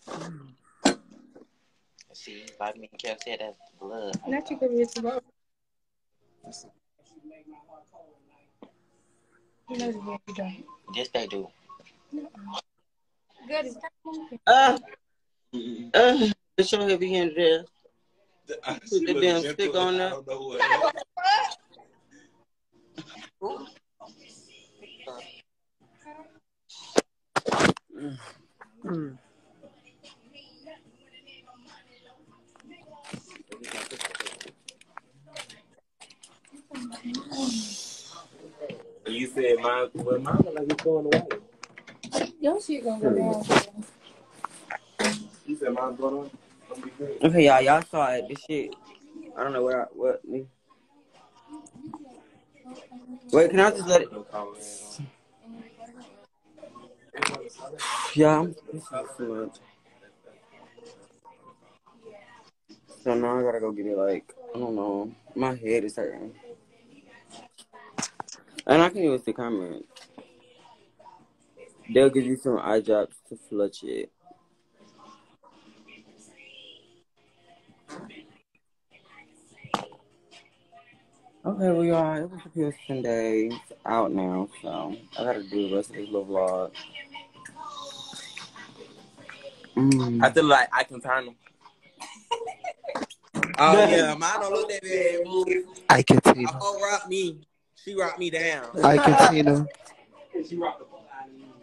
See, vitamin K said that's blood. Not you can miss about. You know you don't. Yes, they do. Good, it's not moving. It's your heavy hand there. Put the damn stick on there. You said mine, well, mine look like it's going away. Your shit gonna go down. You said mine's going on? Okay, y'all saw it. This shit. I don't know what me. Wait, can I just let it? Yeah, this is too much. So now I gotta go get it. Like, I don't know. My head is hurting. And I can't even see comments. They'll give you some eye drops to flush it. Okay, well, y'all, it was a few Sundays out now, so I gotta do the rest of this little vlog. I feel like I can turn them. Oh, yeah, mine don't look that bad, boo. I can see them. Oh, rock me. She rocked me down. I can see them. She rocked the fuck out of me.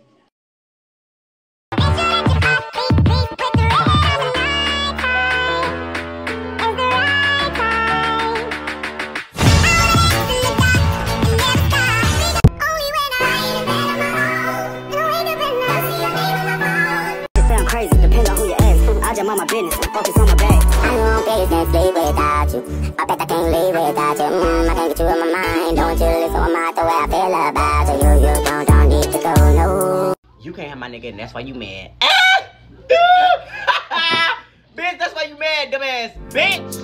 Crazy, depends on who you ask. I just mind my business and focus on my bag. I won't business leave without you. I bet I can't leave without you. I can't get you in my mind. Don't you listen to my the way I feel about you. You don't need to go, no. You can't have my nigga, and that's why you mad. Bitch, that's why you mad, dumbass bitch.